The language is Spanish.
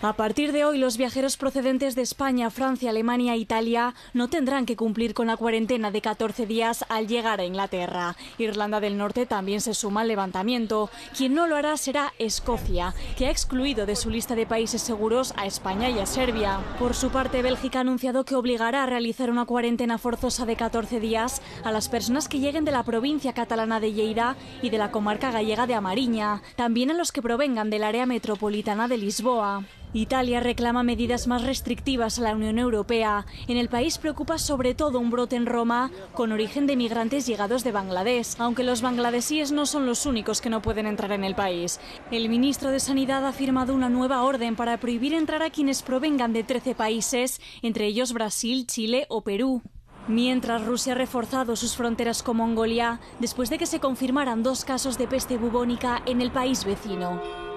A partir de hoy, los viajeros procedentes de España, Francia, Alemania e Italia no tendrán que cumplir con la cuarentena de 14 días al llegar a Inglaterra. Irlanda del Norte también se suma al levantamiento. Quien no lo hará será Escocia, que ha excluido de su lista de países seguros a España y a Serbia. Por su parte, Bélgica ha anunciado que obligará a realizar una cuarentena forzosa de 14 días a las personas que lleguen de la provincia catalana de Lleida y de la comarca gallega de Amariña, también a los que provengan del área metropolitana de Lisboa. Italia reclama medidas más restrictivas a la Unión Europea. En el país preocupa sobre todo un brote en Roma con origen de migrantes llegados de Bangladesh, aunque los bangladesíes no son los únicos que no pueden entrar en el país. El ministro de Sanidad ha firmado una nueva orden para prohibir entrar a quienes provengan de 13 países, entre ellos Brasil, Chile o Perú. Mientras Rusia ha reforzado sus fronteras con Mongolia después de que se confirmaran 2 casos de peste bubónica en el país vecino.